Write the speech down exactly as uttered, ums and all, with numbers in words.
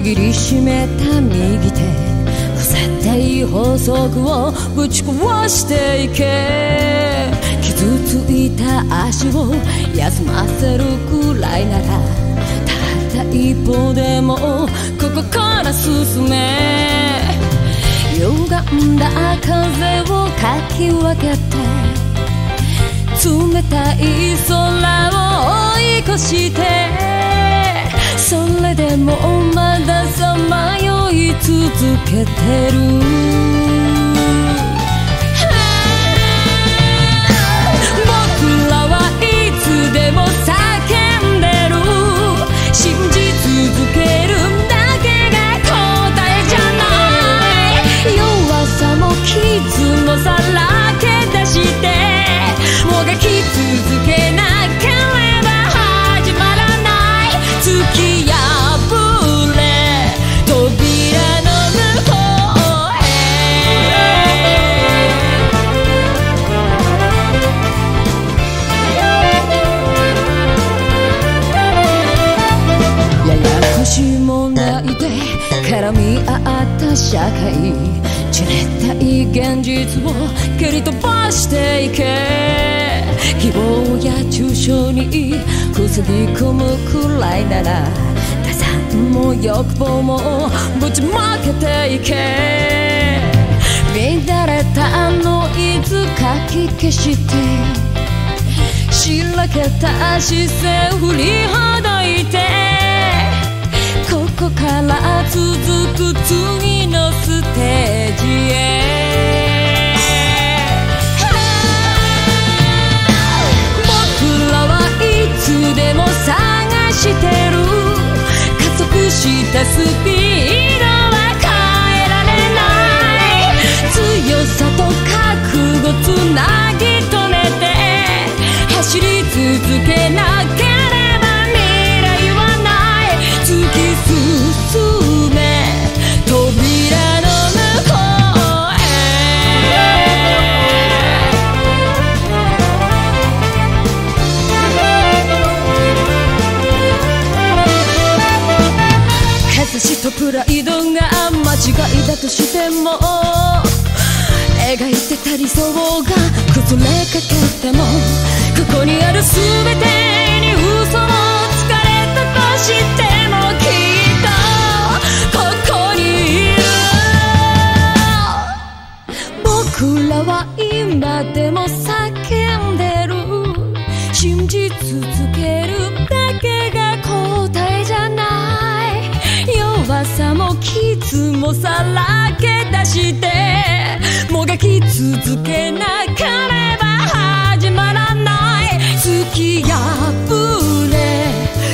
握りしめた右手、絶対法則をぶち壊していけ。傷ついた足を休ませるくらいなら、たった一歩でもここから進め。歪んだ風をかき分けて、冷たい空を追い越して、それでもまださまよい続けてる。僕らはいつでも叫んでる。信じ続けるだけが答えじゃない。弱さも傷もさらけ出して、もがき続けなければ始まらない。突き破れ扉の向こうへ。ややこしい問題で絡み合った社会、じれったい現実を蹴り飛ばしていけ。希望や抽象に塞ぎ込むくらいなら、打算も欲望もぶちまけていけ。乱れたノイズかき消して、しらけた視線振りほどいて、ここから続く次のステージへ。僕らはいつでも探してる。加速したスピードは変えられない。強さと覚悟つなぎ止めて、走り続けなければ未来はない。突き進め扉の向こうへ。形史とプライドが間違いだとしても、描いてた理想が崩れかけても、ここにある全てに嘘をつかれたとしても、きっとここにいる。僕らは今でも叫んでる。信じ続けるだけが答えじゃない。弱さも傷もさらけ出して、もがき続けなければ始まらない。突き破れ